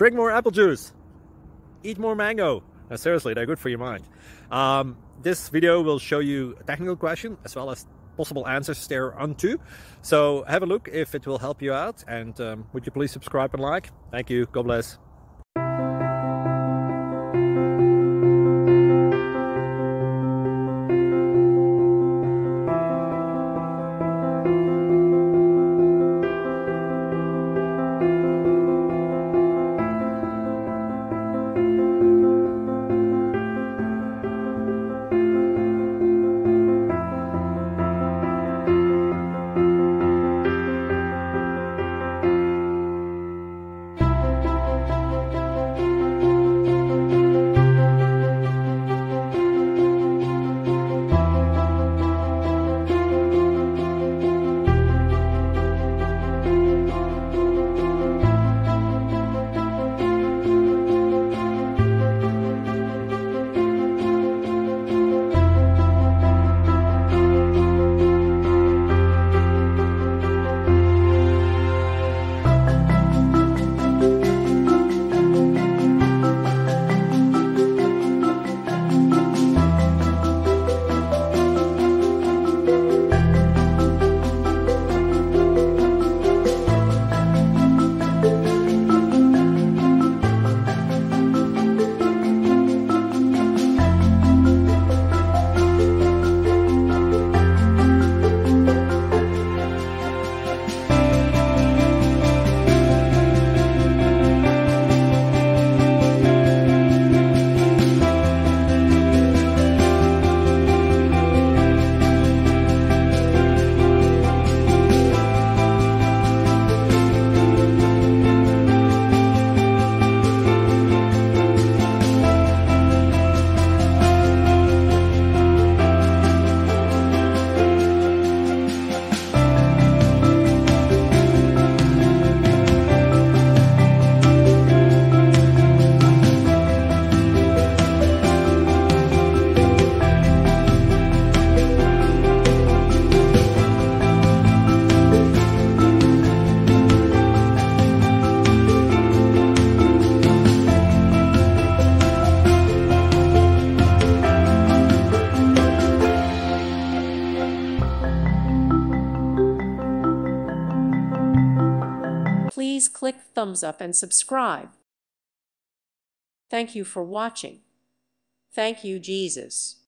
Drink more apple juice. Eat more mango. No, seriously, they're good for your mind. This video will show you a technical question as well as possible answers thereunto. So have a look if it will help you out, and would you please subscribe and like? Thank you. God bless. Please click thumbs up and subscribe. Thank you for watching. Thank you, Jesus.